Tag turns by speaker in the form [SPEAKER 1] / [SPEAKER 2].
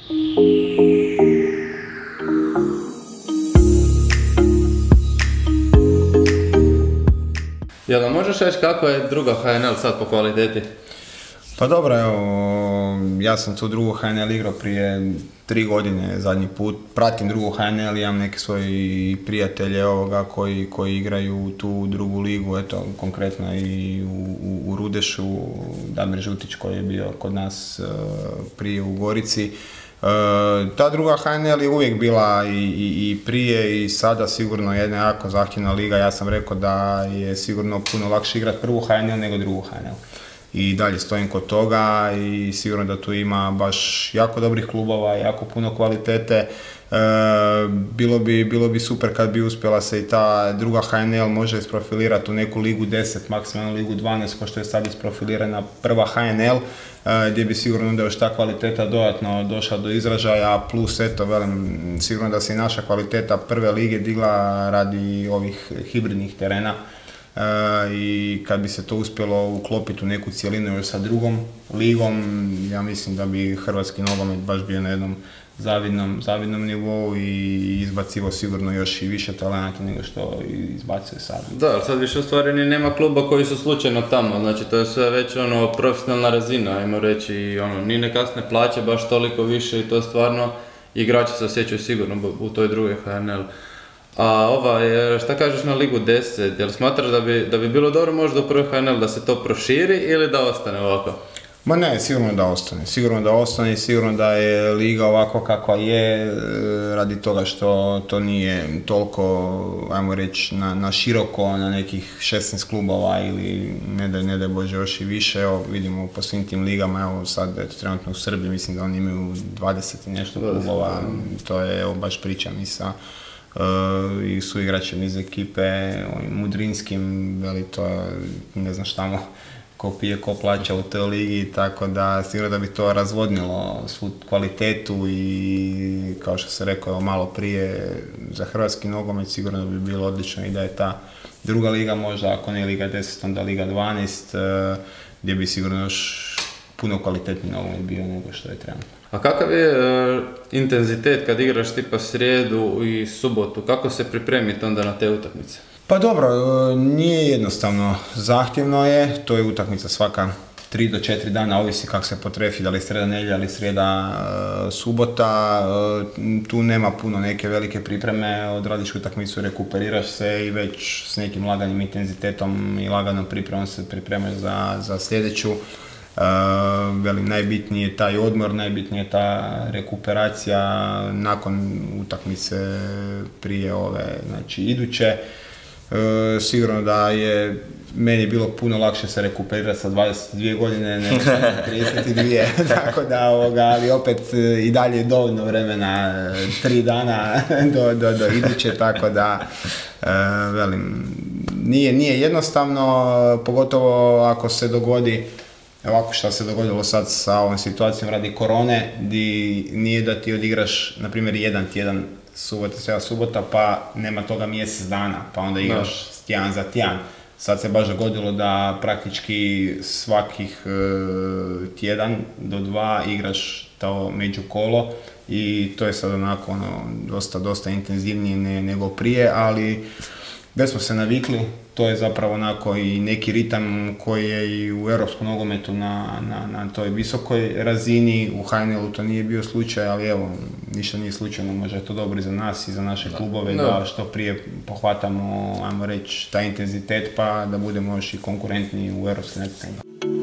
[SPEAKER 1] Jel' možeš reći kako je druga HNL sad po kvaliteti?
[SPEAKER 2] Pa dobro, evo, ja sam tu drugu HNL igrao prije 3 godine zadnji put. Pratim drugu HNL, imam neke svoje prijatelje koji igraju tu drugu ligu, eto, konkretno i u Rudešu, Damir Žutić koji je bio kod nas prije u Gorici. Ta druga HNL je uvijek bila i prije i sada sigurno jedna jako zahtjevna liga. Ja sam rekao da je sigurno puno lakše igrati prvu HNL nego drugu HNL. I dalje stojim kod toga i sigurno da tu ima baš jako dobrih klubova, jako puno kvalitete. Bilo bi super kad bi uspjela se i ta druga HNL može isprofilirati u neku ligu 10, maksimalno ligu 12, ko što je sad isprofilirana prva HNL, gdje bi sigurno onda još ta kvaliteta dodatno došla do izražaja, plus eto, velim, sigurno da se i naša kvaliteta prve lige digla radi ovih hibridnih terena. I kad bi se to uspjelo uklopiti u neku cjelinu još sa drugom ligom, ja mislim da bi hrvatski nogomet baš bio na jednom zavidnom nivou i izbacivo sigurno još i više talenata nego što izbacuje sad.
[SPEAKER 1] Da, ali sad više u stvari ni nema kluba koji su slučajno tamo, znači to je sve već profesionalna razina, ajmo reći, i ni ne kasne plaće baš toliko više i to stvarno igrači se osjećaju sigurno u toj drugoj HNL. A šta kažeš na ligu 10, jel smatraš da bi bilo dobro možda u prvoj HNL da se to proširi ili da ostane ovako?
[SPEAKER 2] Ma ne, sigurno da ostane i sigurno da je liga ovako kakva je radi toga što to nije toliko, ajmo reći, na široko, na nekih 16 klubova ili ne daj Bože još i više. Evo, vidimo po svim tim ligama, evo sad trenutno u Srbiji mislim da oni imaju 20 i nešto klubova, to je evo baš pričam i sa i su igračem iz ekipe, Mudrinskim, veli to, ne znam šta ko pije, ko plaća u toj ligi, tako da sigurno da bi to razvodnilo svu kvalitetu i kao što se rekao malo prije za hrvatski nogomet sigurno da bi bilo odlično i da je ta druga liga možda, ako ne Liga 10, onda Liga 12, gdje bi sigurno još puno kvalitetniji nogomet bio nego što je trenutno.
[SPEAKER 1] A kakav je intenzitet kad igraš tipa srijedu i subotu? Kako se pripremiti onda na te utakmice?
[SPEAKER 2] Pa dobro, nije jednostavno, zahtjevno je, to je utakmica svaka 3 do 4 dana, ovisi kako se potrefi, da li srijeda nedjelja ili srijeda subota, tu nema puno neke velike pripreme, odradiš utakmicu, rekuperiraš se i već s nekim laganim intenzitetom i laganom pripremom se pripremaš za sljedeću. Velim, najbitniji je taj odmor, najbitnija je ta rekuperacija nakon utakmice prije ove, znači iduće. Sigurno da je meni bilo puno lakše se rekuperirati sa 22 godine nego sa 32, tako da, ali opet i dalje je dovoljno vremena, 3 dana do iduće, tako da, velim, nije jednostavno, pogotovo ako se dogodi ovako što se dogodilo sad sa ovom situacijom radi korone, di nije da ti odigraš, na primjer, jedan tjedan subota, pa nema toga mjesec dana, pa onda igraš tjedan za tjedan. Sad se baš dogodilo da praktički svakih tjedan do 2 igraš to međukolo i to je sad onako dosta intenzivnije nego prije, ali već smo se navikli. To je zapravo onako i neki ritam koji je i u europskom nogometu na toj visokoj razini. U HNL-u to nije bio slučaj, ali evo, ništa nije slučajno, možda je to dobro i za nas i za naše klubove, da što prije pohvatamo, ajmo reći, taj intenzitet pa da budemo još i konkurentni u europskim natjecanjima.